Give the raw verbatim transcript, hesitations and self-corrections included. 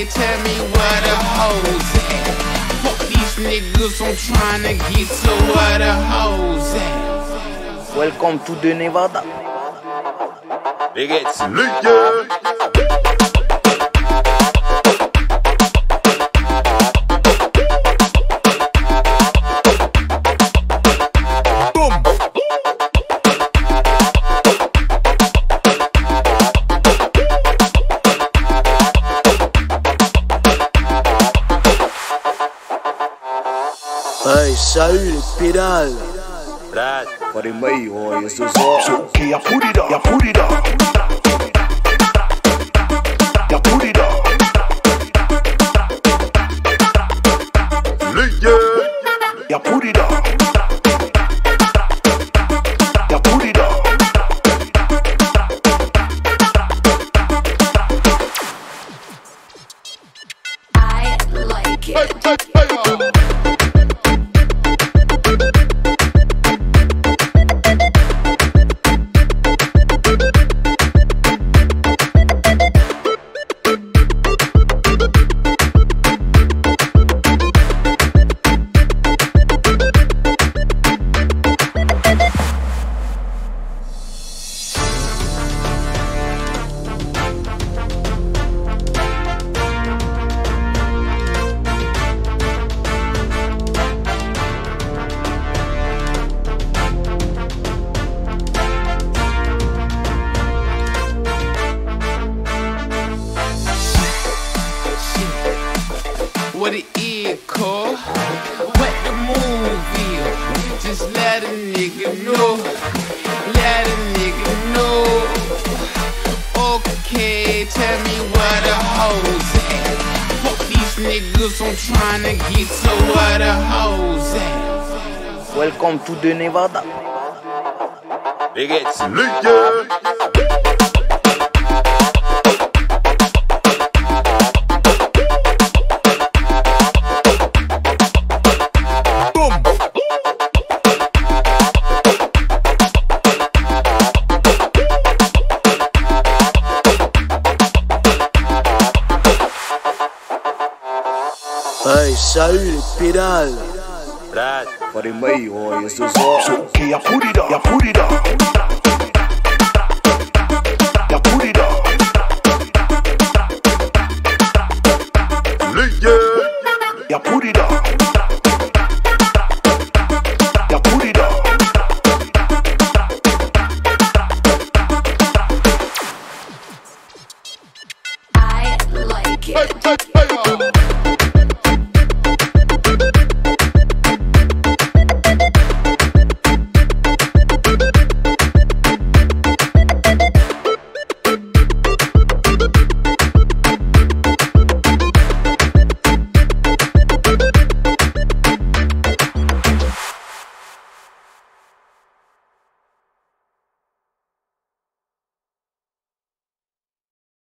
tell me where the hoes at. Fuck these niggas, I'm tryna get to where the hoes at. Welcome to the Nevada. Raiguetss, LEUIAA. Hey, salut les pédales. Brad, Pas les meilleurs ce soir. So, okay, I put it up, I put it up. I put it up. LEUIAA. I put it up. I put it up. I like it. What it is, cuz? What the movie is? Just let a nigga know. Let a nigga know. Okay, tell me where the hoes at. Fuck these niggas, I'm tryna get to where the hoes at. Welcome to the Nevada. Raiguetss, LEUIAA. Hey, salut les pédales. Brad, Pas les meilleurs ce soir. So, okay, I put it up, I put it up. I put it up. LEUIAA. I put it up.